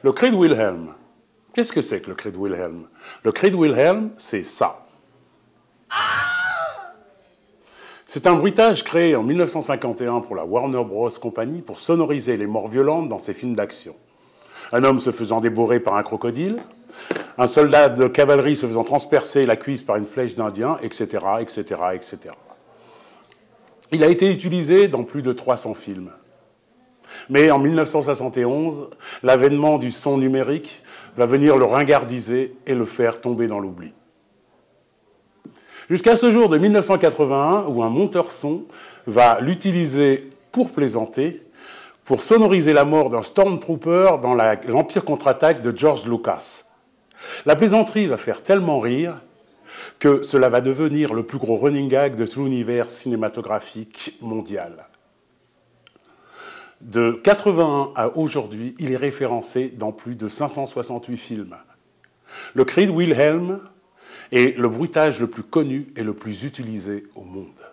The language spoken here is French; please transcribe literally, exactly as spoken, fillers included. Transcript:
Le cri de Wilhelm. Qu'est-ce que c'est que le cri de Wilhelm? Le cri de Wilhelm, c'est ça. C'est un bruitage créé en mille neuf cent cinquante et un pour la Warner Bros. Company pour sonoriser les morts violentes dans ses films d'action. Un homme se faisant dévorer par un crocodile, un soldat de cavalerie se faisant transpercer la cuisse par une flèche d'Indien, et cetera, et cetera, et cetera. Il a été utilisé dans plus de trois cents films. Mais en mille neuf cent soixante et onze, l'avènement du son numérique va venir le ringardiser et le faire tomber dans l'oubli. Jusqu'à ce jour de mille neuf cent quatre-vingt-un, où un monteur son va l'utiliser pour plaisanter, pour sonoriser la mort d'un Stormtrooper dans l'Empire contre-attaque de George Lucas. La plaisanterie va faire tellement rire que cela va devenir le plus gros running gag de tout l'univers cinématographique mondial. De quatre-vingt-un à aujourd'hui, il est référencé dans plus de cinq cent soixante-huit films. Le cri de Wilhelm est le bruitage le plus connu et le plus utilisé au monde.